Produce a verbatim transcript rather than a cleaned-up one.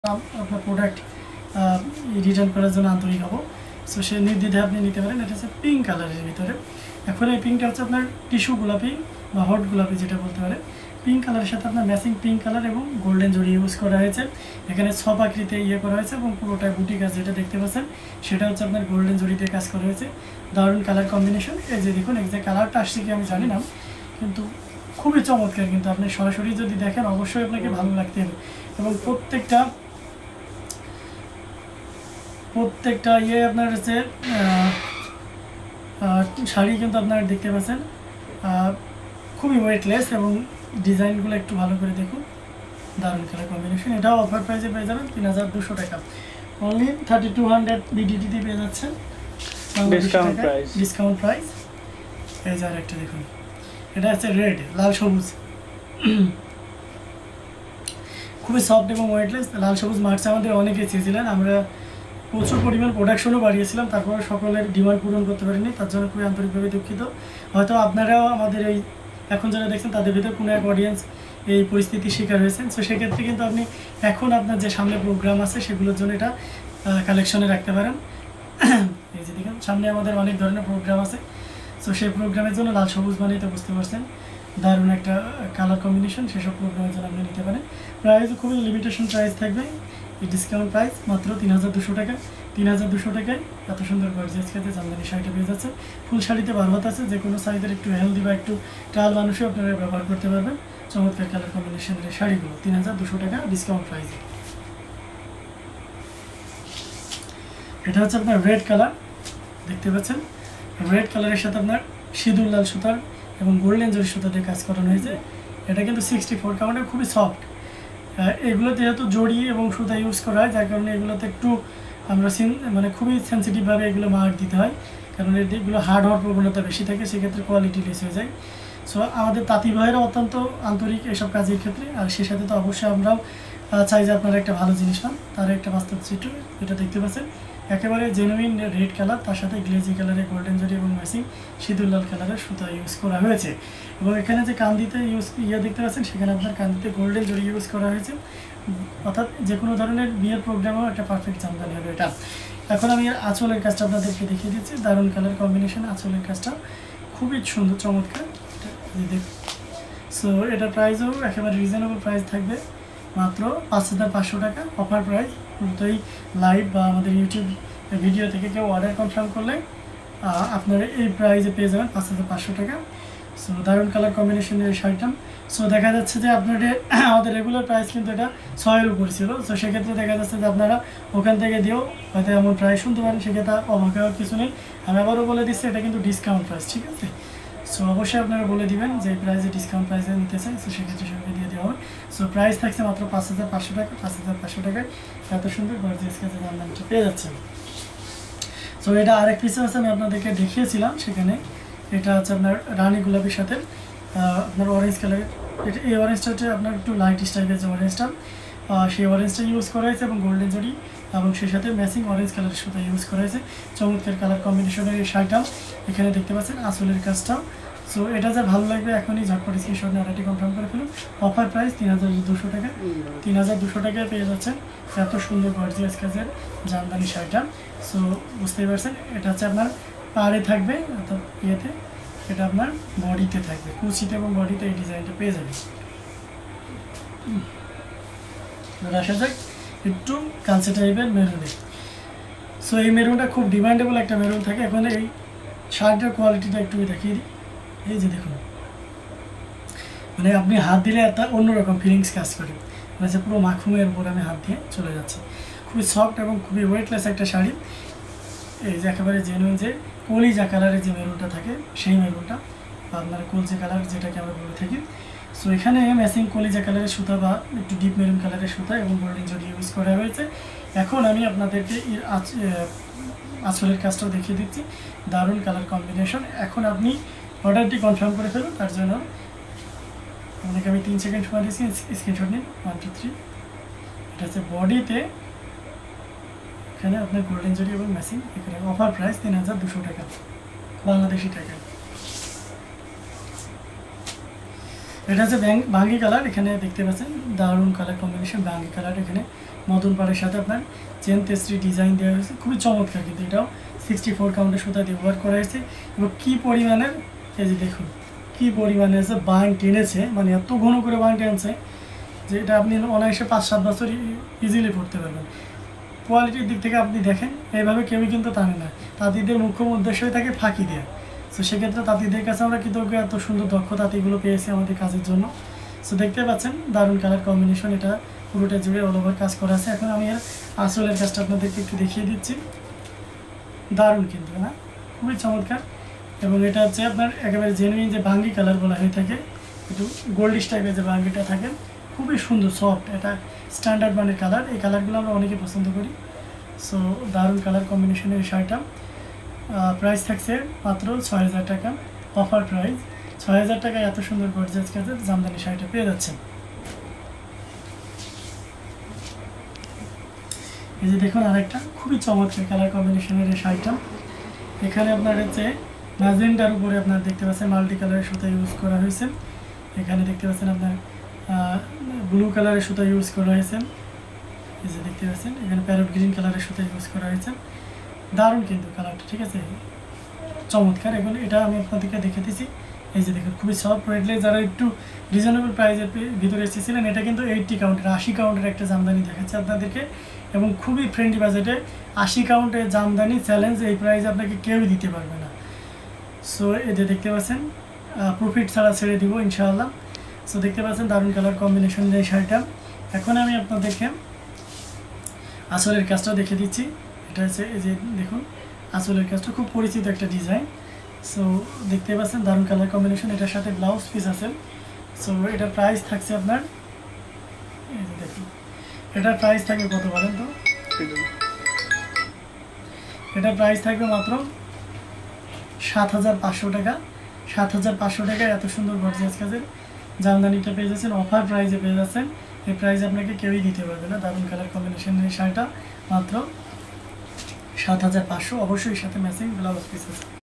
আপনার product return করার জন্য আন্তরিক হব। সো সে নির্দ্বিধায় আপনি নিতে পারেন। এটা হচ্ছে পিঙ্ক কালারের ভিতরে। এখন এই পিঙ্কটা হচ্ছে আপনার টিস্যু গোলাপি বা হট গোলাপি যেটা বলতে পারে। পিঙ্ক কালারের সাথে আপনার ম্যাচিং পিঙ্ক কালার এবং গোল্ডেন জড়ি ইউজ করা হয়েছে। এখানে ছপ আকৃতিতে ইয়ে করা হয়েছে এবং পুরোটাই বুটি কাজ যেটা দেখতে পাচ্ছেন সেটা হচ্ছে আপনার গোল্ডেন জড়িতে কাজ করা হয়েছে। দারুণ কালার কম্বিনেশন। এই যে দেখুন এই যে কালারটা আসছে কি আমি জানি না, কিন্তু খুবই চমৎকার। কিন্তু আপনি সরাসরি যদি দেখেন অবশ্যই আপনাকে ভালো লাগতে হবে। এবং প্রত্যেকটা প্রত্যেকটা ইয়ে আপনার হচ্ছে শাড়ি কিন্তু আপনারা দেখতে পাচ্ছেন খুবই ওয়েটলেস এবং ডিজাইনগুলো একটু ভালো করে দেখুন। দারুণ কালার কম্বিনেশন। এটাও অফার প্রাইসে পেয়ে যাবেন তিন হাজার দুশো টাকা। অনলি থার্টি টু হান্ড্রেড বিডিটিতে পেয়ে যাচ্ছেন ডিসকাউন্ট প্রাইস ডিসকাউন্ট প্রাইস এই যে আরেকটা দেখুন, এটা হচ্ছে রেড লাল সবুজ, খুবই সফট এবং ওয়েটলেস। লাল সবুজ মার্চে আমাদের অনেকে চেয়েছিলেন, আমরা প্রচুর পরিমাণ প্রোডাকশনও বাড়িয়েছিলাম, তারপর সকলের ডিমান্ড পূরণ করতে পারিনি, তার জন্য খুবই আন্তরিকভাবে দুঃখিত। হয়তো আপনারাও আমাদের এই এখন যারা দেখছেন তাদের ভিতরে কোনো এক অডিয়েন্স এই পরিস্থিতির শিকার হয়েছেন। সো সেক্ষেত্রে কিন্তু আপনি এখন আপনার যে সামনে প্রোগ্রাম আছে সেগুলোর জন্য এটা কালেকশনে রাখতে পারেন। এই যে দেখুন সামনে আমাদের অনেক ধরনের প্রোগ্রাম আছে। সো সেই প্রোগ্রামের জন্য লাল সবুজ মানে তো বুঝতে পারছেন দারুণ একটা কালার কম্বিনেশন, সেসব প্রোগ্রামের জন্য আপনি নিতে পারেন। প্রাইস খুবই লিমিটেশন প্রাইস থাকবে। এই ডিসকাউন্ট প্রাইস মাত্র তিন হাজার দুশো টাকা। তিন হাজার দুশো টাকায় এত সুন্দর গর্জিয়াস কাজে জামদানি শাড়িটা পেয়ে যাচ্ছে। ফুল শাড়িতে বারবাত আছে, যে কোনো সাইজের একটু হেলদি বা একটু ট্রায়াল মানুষও আপনারা ব্যবহার করতে পারবেন। চমৎকার কালার কম্বিনেশনের এই শাড়িগুলো তিন হাজার দুশো টাকা ডিসকাউন্ট প্রাইসে। এটা হচ্ছে আপনার রেড কালার দেখতে পাচ্ছেন। রেড কালারের সাথে আপনার সিঁদুর লাল সুতার এবং গোল্ডেন জরি সুতা দিয়ে কাজ করানো হয়েছে। এটা কিন্তু সিক্সটি ফোর কাউন্টে খুবই সফট। এগুলোতে যেহেতু জড়ি এবং সুতা ইউজ করা হয় যার কারণে এগুলোতে একটু আমরা মানে খুবই সেন্সিটিভভাবে এগুলো মার্ক দিতে হয়, কারণ এগুলো হার্ড হওয়ার প্রবণতা বেশি থাকে, সেক্ষেত্রে কোয়ালিটি লেস হয়ে যায়। সো আমাদের তাঁতি ভাইয়েরা অত্যন্ত আন্তরিক এসব কাজের ক্ষেত্রে, আর সে সাথে তো অবশ্যই আমরাও চাই যে আপনারা একটা ভালো জিনিস পান। তার একটা বাস্তব চিত্র এটা দেখতে পাচ্ছেন, একেবারে জেনুইন রেড কালার, তার সাথে গ্লেজি কালারের গোল্ডেন জরি এবং ম্যাচিং সিঁদুর লাল কালারের সুতা ইউজ করা হয়েছে। এবং এখানে যে কান্দিতে ইউজ ইয়ে দেখতে পাচ্ছেন সেখানে আপনার কান্দিতে গোল্ডেন জরি ইউজ করা হয়েছে, অর্থাৎ যে কোনো ধরনের বিয়ের প্রোগ্রামেও একটা পারফেক্ট জামদানি হবে এটা। এখন আমি আঁচলের কাজটা আপনাদেরকে দেখিয়ে দিচ্ছি। দারুণ কালার কম্বিনেশন, আঁচলের কাজটা খুবই সুন্দর চমৎকার। সো এটা প্রাইসও একেবারে রিজনেবল প্রাইস থাকবে, মাত্র পাঁচ হাজার পাঁচশো টাকা অফার প্রাইস। পুরোটাই লাইভ বা আমাদের ইউটিউব ভিডিও থেকে কেউ অর্ডার কনফার্ম করলে আপনারা এই প্রাইসে পেয়ে যাবেন পাঁচ হাজার পাঁচশো টাকা। সো দারুণ কালার কম্বিনেশনের এই শাড়িটা। সো দেখা যাচ্ছে যে আপনাদের আমাদের রেগুলার প্রাইস কিন্তু এটা ছয়ের উপর ছিল। সো সেক্ষেত্রে দেখা যাচ্ছে যে আপনারা ওখান থেকে দিয়েও হয়তো এমন প্রাইস শুনতে পারেন, সেক্ষেত্রে অবাক হওয়ার কিছু নেই। আমি আবারও বলে দিচ্ছি এটা কিন্তু ডিসকাউন্ট প্রাইস, ঠিক আছে? সো অবশ্যই আপনারা বলে দিবেন যে এই প্রাইসে ডিসকাউন্ট প্রাইসে নিতে চাই, সো সেক্ষেত্রে সেভাবে দিয়ে দেওয়া হবে। সো প্রাইস থাকছে মাত্র পাঁচ হাজার পাঁচশো টাকা। পাঁচ হাজার পাঁচশো টাকায় এত সুন্দর গর্জিয়াস কাজে জামদানিটা পেয়ে যাচ্ছেন। সো এটা আরেক পিস আছে আমি আপনাদেরকে দেখিয়েছিলাম, সেখানে এটা হচ্ছে আপনার রানী গোলাপির সাথে আপনার অরেঞ্জ কালারের। এটা এই অরেঞ্জটা হচ্ছে আপনার একটু লাইট স্টাইলের যে অরেঞ্জটা, সেই অরেঞ্জটা ইউজ করা হয়েছে এবং গোল্ডেন জরি এবং সেই সাথে ম্যাচিং অরেঞ্জ কালারের সুতা ইউজ করা হয়েছে। চমৎকার কালার কম্বিনেশনের এই শাড়িটাও এখানে দেখতে পাচ্ছেন, আঁচলের কাজটাও। সো এটা যা ভালো লাগবে এখনই ঝটপট স্ক্রিনশট নিয়ে অর্ডারটি কনফার্ম করে ফেলুন। অফার প্রাইস তিন হাজার দুশো টাকা। তিন হাজার দুশো টাকায় পেয়ে যাচ্ছেন এত সুন্দর গর্জিয়াস কাজের জামদানি শাড়িটা। সো বুঝতেই পারছেন এটা হচ্ছে আপনার পাড়ে থাকবে, অর্থাৎ ইয়েতে, এটা আপনার বডিতে থাকবে, কুচিতে এবং বডিতে এই ডিজাইনটা পেয়ে যাবে। আসা যাক একটু কালচে টাইপের মেরুনে। সো এই মেরুনটা খুব ডিমান্ডেবল একটা মেরুন থাকে। এখন এই শার্টের কোয়ালিটিটা একটু দেখিয়ে দিই। এই যে দেখুন, মানে আপনি হাত দিলে একটা অন্যরকম ফিলিংস কাজ করে, মানে যে পুরো মাখুমের উপর আমি হাত দিয়ে চলে যাচ্ছি। খুবই সফট এবং খুবই ওয়েটলেস একটা শাড়ি। এই যে একেবারে জেনুইন যে কলিজা কালারের যে মেরুনটা থাকে সেই মেরুনটা, বা আপনার কলজে কালার যেটাকে আমরা বলে থাকি। সো এখানে ম্যাচিং কলিজা কালারের সুতা বা একটু ডিপ মেরুন কালারের সুতা এবং গোল্ডেন জরি ইউজ করা হয়েছে। এখন আমি আপনাদেরকে এর আঁচলের কাজটাও দেখিয়ে দিচ্ছি। দারুণ কালার কম্বিনেশন। এখন আপনি অর্ডারটি কনফার্ম করে ফেলুন, তার জন্য আপনাকে আমি তিন সেকেন্ড সময় দিচ্ছি, স্ক্রিনশট নিন। One two three. এটা হচ্ছে বডিতে, এখানে আপনার গোল্ডেন জরি এবং ম্যাচিং। এখানে অফার প্রাইস তিন হাজার দুশো টাকা বাংলাদেশি টাকা। এটা হচ্ছে বাঙ্গি কালার, এখানে দেখতে পাচ্ছেন দারুণ কালার কম্বিনেশন। বাঙ্গি কালার এখানে মদন পাড়ের সাথে আপনার চেন তেসরি ডিজাইন দেওয়া হয়েছে, খুবই চমৎকার। কিন্তু এটাও সিক্সটি ফোর কাউন্টের সুতা দিয়ে ব্যবহার করা হয়েছে এবং কী পরিমাণের, এই যে দেখুন কী পরিমাণে যে বান টেনেছে, মানে এত ঘন করে বান টেনছে যে এটা আপনি অনায়াসে পাঁচ সাত বছর ইজিলি পড়তে পারবেন। কোয়ালিটির দিক থেকে আপনি দেখেন এইভাবে কেউই কিন্তু টানে না, তাঁতিদের মুখ্য উদ্দেশ্যই থাকে ফাঁকি দেওয়া। সো সেক্ষেত্রে তাঁতিদের কাছে আমরা কৃতজ্ঞ, এত সুন্দর দক্ষ তাঁতিগুলো পেয়েছি আমাদের কাজের জন্য। সো দেখতে পাচ্ছেন দারুণ কালার কম্বিনেশন, এটা পুরোটা জুড়ে অল ওভার কাজ করা আছে। এখন আমি এর আঁচলের কাজটা আপনাদেরকে একটু দেখিয়ে দিচ্ছি, দারুণ কিন্তু না, খুবই চমৎকার। এবং এটা হচ্ছে আপনার একেবারে জেনুইন যে ভাঙ্গি কালার বলা হয়ে থাকে, একটু গোল্ডিশ টাইপের যে ভাঙ্গিটা থাকে, খুবই সুন্দর সফট, এটা স্ট্যান্ডার্ড মানের কালার। এই কালারগুলো আমরা অনেকে পছন্দ করি। সো দারুণ কালার কম্বিনেশনের এই শাড়িটা প্রাইস থাকছে মাত্র ছয় হাজার টাকা, অফার প্রাইস। ছয় হাজার টাকায় এত সুন্দর গর্জিয়াস কাজের জামদানি শাড়িটা পেয়ে যাচ্ছেন। এই যে দেখুন আরেকটা খুবই চমৎকার কালার কম্বিনেশনের এই শাড়িটা। এখানে আপনার হচ্ছে ম্যাজেন্টার উপরে আপনার দেখতে পাচ্ছেন মাল্টি কালারের সুতা ইউজ করা হয়েছে। এখানে দেখতে পাচ্ছেন আপনার ব্লু কালারের সুতা ইউজ করা হয়েছে। এই যে দেখতে পাচ্ছেন এখানে প্যারট গ্রিন কালারের সুতা ইউজ করা হয়েছে, দারুণ কিন্তু কালারটা, ঠিক আছে, চমৎকার। এখন এটা আমি আপনাদেরকে দেখে দিচ্ছি, এই যে দেখুন খুবই সফট ওয়েটলে যারা একটু রিজনেবল প্রাইসের ভিতরে এসেছিলেন, এটা কিন্তু এইটটি কাউন্টের আশি কাউন্টের একটা জামদানি দেখাচ্ছে আপনাদেরকে, এবং খুবই ফ্রেন্ডলি বাজেটে আশি কাউন্টের জামদানি চ্যালেঞ্জ এই প্রাইস আপনাকে কেউই দিতে পারবে না। সো এই যে দেখতে পাচ্ছেন প্রফিট ছাড়া ছেড়ে দিব ইনশাআল্লাহ। সো দেখতে পাচ্ছেন দারুণ কালার কম্বিনেশন এই শাড়িটা। এখন আমি আপনাদেরকে আঁচলের কাজটা দেখে দিচ্ছি। এটা হচ্ছে এই যে দেখুন আঁচলের কাজটা খুব পরিচিত একটা ডিজাইন। সো দেখতে পাচ্ছেন দারুণ কালার কম্বিনেশন, এটার সাথে ব্লাউজ পিস আছে। সো এটার প্রাইস থাকছে আপনার, এই যে দেখুন এটার প্রাইস থাকবে কত বলেন তো? এটার প্রাইস থাকবে মাত্র সাত হাজার পাঁচশো টাকা। সাত হাজার পাঁচশো টাকায় এত সুন্দর গর্জিয়াস কাজের জামদানিটা পেয়ে যাচ্ছেন, অফার প্রাইসে পেয়ে যাচ্ছেন। এই প্রাইস আপনাকে কেউই দিতে পারবে না। দারুণ কালার কম্বিনেশনের এই শাড়িটা মাত্র সাত হাজার পাঁচশো, অবশ্যই সাথে ম্যাচিং ব্লাউজ পিস আছে।